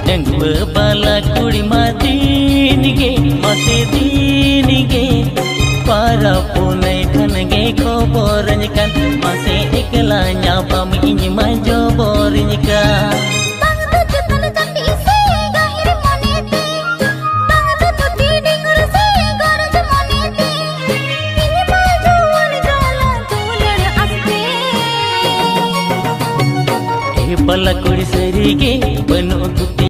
डंगुआ बाला कुड़ी मातीनिगे मासे दीनिगे पारा पुने खनगे खबरनिkan मासे एकला nyapam ini majo borinikan Bala kuri serige penuh